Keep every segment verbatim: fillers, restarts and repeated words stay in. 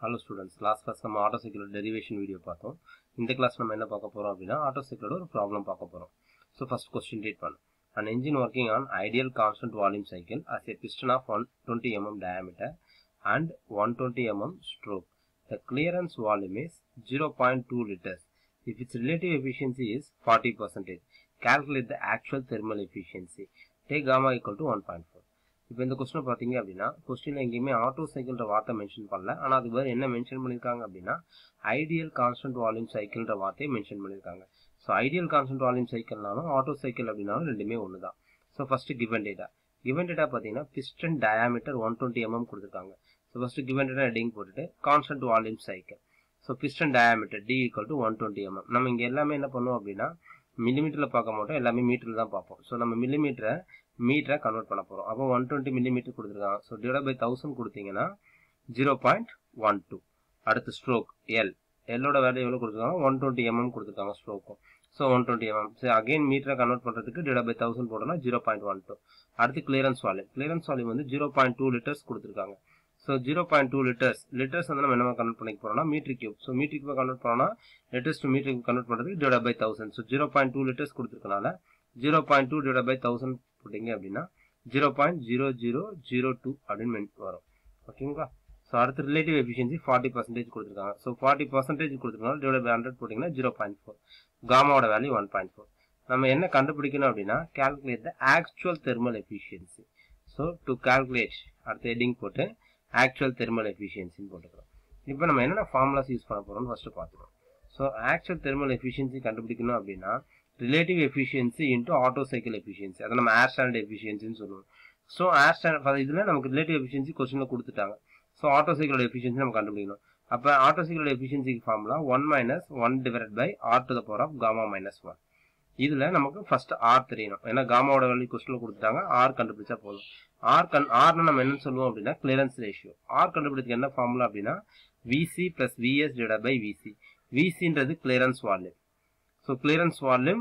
Hello students, last class நம்ம auto cycle derivation video பார்த்தோம். இந்த class நம்ம என்ன பார்க்க போறோம் அப்படினா auto cycle ஒரு problem பார்க்க போறோம். So first question read பண்ணு. An engine working on ideal constant volume cycle as a piston of one hundred twenty millimeter diameter and one hundred twenty millimeter stroke. The clearance volume is zero point two liters. If its relative efficiency is forty percent, calculate the actual thermal efficiency. Take gamma equal to one point four. இப்போ இந்த question பாத்தீங்க அப்படினா क्वेश्चनல எங்கேயுமே auto சைக்கிள்ன்ற வார்த்தை mention பண்ணல. ஆனா அதுக்கு வேற என்ன மென்ஷன் பண்ணிருக்காங்க அப்படினா ஐடியல் கான்ஸ்டன்ட் வால்யூம் சைக்கிள்ன்ற வார்த்தையை மென்ஷன் பண்ணிருக்காங்க. சோ ஐடியல் கான்ஸ்டன்ட் வால்யூம் சைக்கிள்னாலும் ஆட்டோ சைக்கிள் அப்படினாலும் ரெண்டுமே ஒண்ணுதான். So first given data. given data பாத்தீங்கன்னா piston diameter one hundred twenty millimeter கொடுத்திருக்காங்க. So first given data heading போட்டுட்டு constant volume cycle. So piston diameter D equal to one hundred twenty millimeter. நம்ம இங்க எல்லாமே என்ன பண்ணுவோம் அப்படினா மில்லிமீட்டர்ல பார்க்க மாட்டோம், எல்லாமே மீட்டர்ல தான் பார்ப்போம். சோ நம்ம மில்லிமீட்டரை மீட்டரா கன்வர்ட் பண்ண போறோம். அப்போ one hundred twenty millimeter கொடுத்திருக்காங்க. So divide by one thousand கொடுத்தீங்கன்னா zero point one two. அடுத்து ஸ்ட்ரோக் L. L ஓட வேல்யூ எவ்வளவு கொடுத்திருக்காங்க? one hundred twenty millimeter கொடுத்திருக்காங்க ஸ்ட்ரோக்கும். So one hundred twenty millimeter. So again மீட்டரா கன்வர்ட் பண்றதுக்கு டிவைட் பை one thousand போட்டோம்னா zero point one two. அடுத்து கிளியரன்ஸ் வால்யூம். கிளியரன்ஸ் வால்யூம் வந்து zero point two liters கொடுத்திருக்காங்க. So zero point two liters. liters வந்து நம்ம என்ன கன்வர்ட் பண்ணிக்க போறோம்னா metre cube. So metre cube convert பண்ணா liters to meter கன்வர்ட் பண்றதுக்கு divide by one thousand. So zero point two liters கொடுத்திருக்கனால zero point two divided by one thousand போட்டீங்க அப்படினா zero point zero zero zero two அப்படினு வரும். ஓகேங்களா? So அடுத்து relative efficiency forty percent கொடுத்திருக்காங்க. So forty percent கொடுத்திருக்கனால டிவைட் பை one hundred போட்டீங்கன்னா zero point four. காமாவோட வேல்யூ one point four. நம்ம என்ன கண்டுபிடிக்கணும் அப்படினா calculate the actual thermal efficiency. So to calculate அடுத்து ஹெட்டிங் போட்டு actual thermal efficiency ன்னு போட்டுக்கலாம். இப்போ நம்ம என்னென்ன ஃபார்முலாஸ் யூஸ் பண்ண போறோம்னு ஃபர்ஸ்ட் பாத்துறோம். சோ actual thermal efficiency கண்டுபிடிக்கணும் அப்படினா relative efficiency into auto cycle efficiency. அத நம்ம air standard efficiency ன்னு சொல்லுவோம். சோ air standard இதுல நமக்கு relative efficiency क्वेश्चनல கொடுத்துட்டாங்க. சோ auto cycle efficiency நம்ம கண்டுபிடிக்கணும். அப்ப auto cycle efficiency formula one minus one divided by r to the power of gamma minus one. இதுல நமக்கு ஃபர்ஸ்ட் r தெரியணும். ஏன்னா காமாவோட வேல்யூ क्वेश्चनல கொடுத்துட்டாங்க. r கண்டுபிடிச்சா போதும். r கன் r னா நம்ம என்ன சொல்லுவோம் அப்படினா clearance ratio. r கண்டுபிடிக்கிறதுக்கு என்ன ஃபார்முலா அப்படினா Vc plus Vs divided by Vc. Vc ன்றது clearance volume. So clearance volume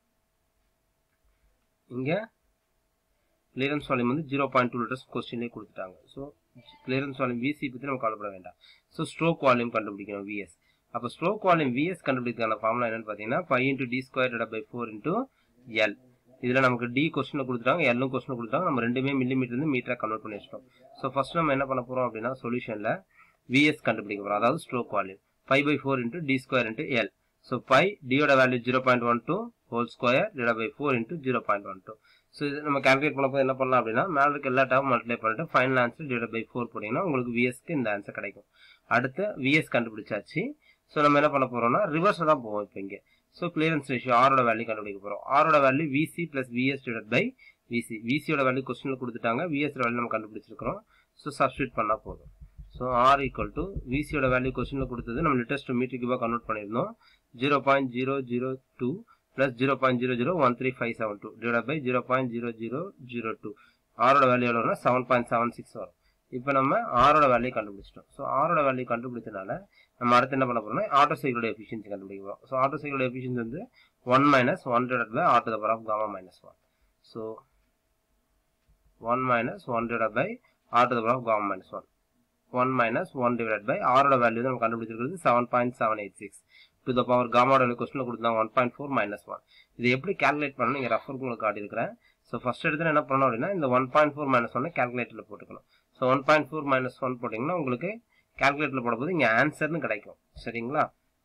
இங்க clearance volume வந்து zero point two liters क्वेश्चनலே கொடுத்துட்டாங்க. So clearance volume Vc பத்தி நம்ம கவலைப்பட வேண்டாம். So stroke volume கண்டுபிடிக்கணும் Vs. அப்ப stroke volume Vs கண்டுபிடிக்கிறதுக்கான ஃபார்முலா என்னன்னு பாத்தீங்கன்னா pi into d square divided by four into L. இதுல நமக்கு d क्वेश्चनல கொடுத்துட்டாங்க, L ம் क्वेश्चनல கொடுத்தாங்க. நம்ம ரெண்டுமே மில்லிமீட்டர்ல இருந்து மீட்டரா கன்வர்ட் பண்ணி வச்சிட்டோம். So first நம்ம என்ன பண்ண போறோம் அப்படினா சொல்யூஷன்ல Vs கண்டுபிடிக்க போறோம். அதாவது stroke volume pi by four into d square into L. So pi d ஓட value zero point one two whole square divided by four into zero point one two. So இது நம்ம கால்குலேட் பண்ணப்போ என்ன பண்ணலாம் அப்படினா மேல இருக்க எல்லா டேர்ம் மல்டிப்ளை பண்ணிட்டு final answer divided by four போடினா உங்களுக்கு Vs க்கு இந்த ஆன்சர் கிடைக்கும். அடுத்து Vs கண்டுபிடிச்சாச்சு. சோ நம்ம என்ன பண்ண போறோம்னா ரிவர்ஸ்ல தான் போவோம் இப்போ இங்க. சோ கிளியரன்ஸ் ரேஷியோ r ஓட வேல்யூ கண்டுபிடிக்க போறோம். r ஓட value Vc plus Vs divided by Vc. Vc ஓட வேல்யூ क्वेश्चनல கொடுத்துட்டாங்க. Vs ஓட வேல்யூ நம்ம கண்டுபிடிச்சிருக்கோம். சோ சப்ஸ்டிட்யூட் பண்ணா போதும். So r equal to Vc ஓட வேல்யூ क्वेश्चनல கொடுத்தது நம்ம liters to meter cube convert பண்ணிருந்தோம். zero point zero zero two plus zero point zero zero one three five seven two divided by zero point zero zero zero two. r ஓட value எவ்வளவுனா seven point seven six வரும். இப்போ நம்ம r ஓட value கண்டுபிடிச்சிட்டோம். So r ஓட value கண்டுபிடிச்சனால நம்ம அடுத்து என்ன பண்ண போறோம்னா ஆட்டோ சைக்கிளோட எஃபிஷியன்சி கண்டுபிடிக்க போறோம். சோ ஆட்டோ சைக்கிளோட எஃபிஷியன்சி வந்து one minus one divided by r to the power of gamma minus one. So one minus one divided by r to the power of gamma minus one. one minus one divided by r ஓட value நம்ம கண்டுபிடிச்சிருக்கிறது seven point seven eight six to the power gamma ஓட क्वेश्चनல கொடுத்தாங்க one point four minus one. இது எப்படி calculate பண்ணனும் இங்க ரஃபர் உங்களுக்கு காட்டி இருக்கேன். சோ ஃபர்ஸ்ட் எடுத்து என்ன பண்ணனும் அப்படினா இந்த one point four minus one கால்குலேட்டர்ல போட்டுக்கணும். So one point four minus one போடிங்கனா உங்களுக்கு கால்குலேட்டர்ல போடும்போது இங்க ஆன்சர்னு கிடைக்கும். சரிங்களா?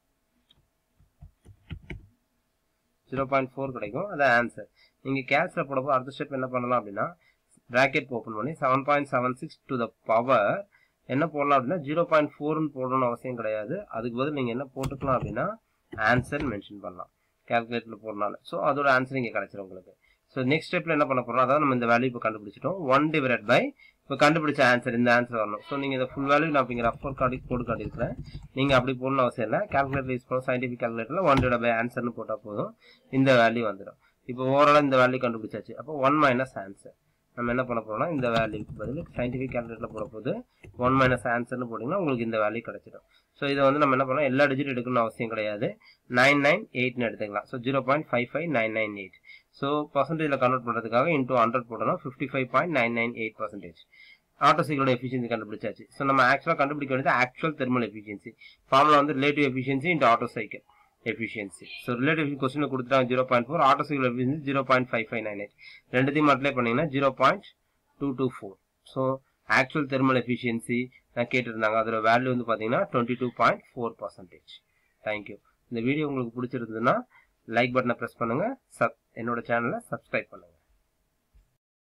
zero point four கிடைக்கும். அது ஆன்சர். நீங்க கால்குலேட்டர்ல போடும்போது அடுத்த ஸ்டெப் என்ன பண்ணலாம் அப்படினா பிராக்கெட் ஓபன் பண்ணி seven point seven six to the power என்ன போடலாம் அப்படினா zero point four ன்னு போடணும்னு அவசியம் கிடையாது. அதுக்கு பதிலா நீங்க என்ன போட்டுக்கலாம் அப்படினா ஆன்சர் மென்ஷன் பண்ணலாம் கால்குலேட்டர்ல போறனால. சோ அதோட ஆன்சர் இங்க கிடைச்சிரும் உங்களுக்கு. சோ நெக்ஸ்ட் ஸ்டெப்ல என்ன பண்ண போறோம் அதாவது நம்ம இந்த வேல்யூ இப்ப கண்டுபிடிச்சிட்டோம். one divided by இப்ப கண்டுபிடிச்ச ஆன்சர் இந்த ஆன்சர் வரணும். சோ நீங்க இந்த ஃபுல் வேல்யூ நான் இங்க ரஃபர் கார்டு போட்டு காட்டி இருக்கேன். நீங்க அப்படி போடணும் அவசியம் இல்ல. கால்குலேட்டர் யூஸ் பண்ண சயின்டிஃபிக் கால்குலேட்டர்ல one divided by ஆன்சர்னு போட்டா போதும் இந்த வேல்யூ வந்துரும். இப்போ ஓவராலா இந்த வேல்யூ கண்டுபிடிச்சாச்சு. அப்போ one minus ஆன்சர். நம்ம என்ன பண்ண போறோம்னா இந்த வேல்யூக்கு பதிலா சயின்டிஃபிக் கால்குலேட்டர்ல போடும்போது one minus ஆன்சர்னு போடினா உங்களுக்கு இந்த வேல்யூ கிடைச்சிடும். சோ இத வந்து நம்ம என்ன பண்ணலாம் எல்லா டிஜிட் எடுக்கணும் அவசியம் கிடையாது. nine nine eight ன்னு எடுத்துக்கலாம். So zero point five five nine nine eight. So percentageல கன்வர்ட் பண்றதுக்காக into one hundred போடணும் fifty-five point nine nine eight percent. ஆட்டோ சைக்கிளோட எஃபிஷியன்சி கண்டுபிடிச்சாச்சு. ஸோ நம்ம ஆக்சுவலாக கண்டுபிடிக்க வேண்டியது ஆக்சுவல் தெர்மல் எஃபிஷியன்சி. ஃபார்முலா வந்து relative efficiency into auto cycle efficiency. So relative question கொடுத்துட்டாங்க zero point four, auto cycle efficiency zero point five five nine eight ரெண்டுத்தையும் அப்ளை பண்ணீங்கன்னா zero point two two four. So actual thermal efficiency நான் கேட்டிருந்தாங்க, அதோட வேல்யூ வந்து பார்த்தீங்கன்னா twenty two point four percentage. Thank you. இந்த வீடியோ உங்களுக்கு பிடிச்சிருந்ததுன்னா லைக் பட்டனை ப்ரெஸ் பண்ணுங்க, சப் என்னோட சேனலை சப்ஸ்கிரைப் பண்ணுங்க.